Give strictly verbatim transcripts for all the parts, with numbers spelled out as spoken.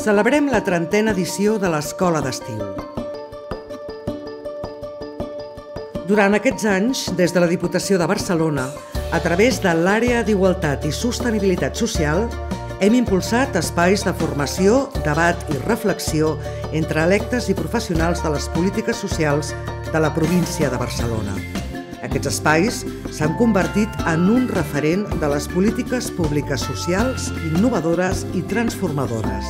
Celebrem la trentena edició de l'Escola d'Estiu. Durant aquests anys, des de la Diputació de Barcelona, a través de l'Àrea d'Igualtat i Sostenibilitat Social, hem impulsat espais de formació, debat i reflexió entre electes i professionals de les polítiques socials de la província de Barcelona. Aquests espais s'han convertit en un referent de les polítiques públiques socials, innovadores i transformadores.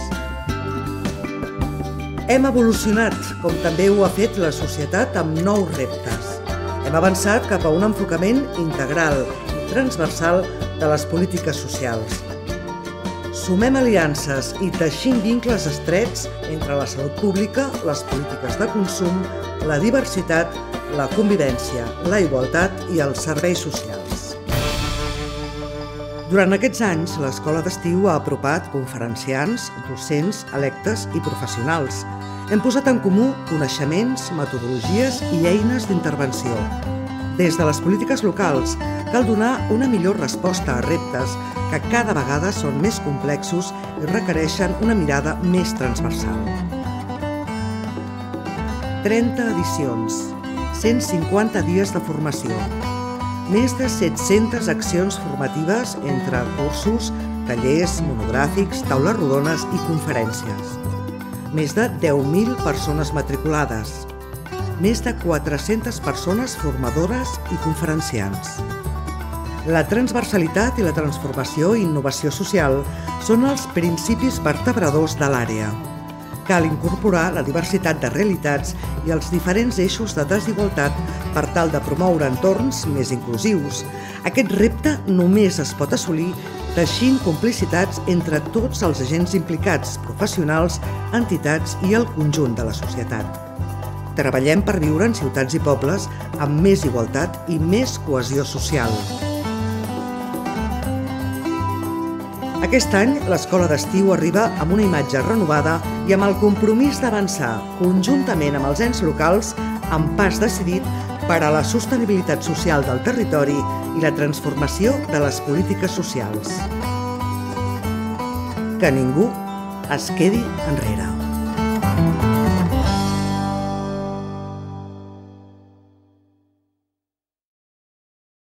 Hem evolucionat, com també ho ha fet la societat, amb nous reptes. Hem avançat cap a un enfocament integral i transversal de les polítiques socials. Sumem aliances i teixim vincles estrets entre la salut pública, les polítiques de consum, la diversitat, la convivència, la igualtat i els serveis socials. Durant aquests anys, l'Escola d'Estiu ha apropat conferenciants, docents, electes i professionals. Hem posat en comú coneixements, metodologies i eines d'intervenció. Des de les polítiques locals, cal donar una millor resposta a reptes que cada vegada són més complexos i requereixen una mirada més transversal. trenta edicions, cent cinquanta dies de formació, més de set-centes accions formatives entre cursos, tallers, monogràfics, taules rodones i conferències. Més de deu mil persones matriculades, més de quatre-centes persones formadores i conferenciants. La transversalitat i la transformació i innovació social són els principis vertebradors de l'àrea. Cal incorporar la diversitat de realitats i els diferents eixos de desigualtat per tal de promoure entorns més inclusius. Aquest repte només es pot assolir teixint complicitats entre tots els agents implicats, professionals, entitats i el conjunt de la societat. Treballem per viure en ciutats i pobles amb més igualtat i més cohesió social. Aquest any, l'Escola d'Estiu arriba amb una imatge renovada i amb el compromís d'avançar, conjuntament amb els ens locals, amb pas decidit per a la sostenibilitat social del territori i la transformació de les polítiques socials. Que ningú es quedi enrere.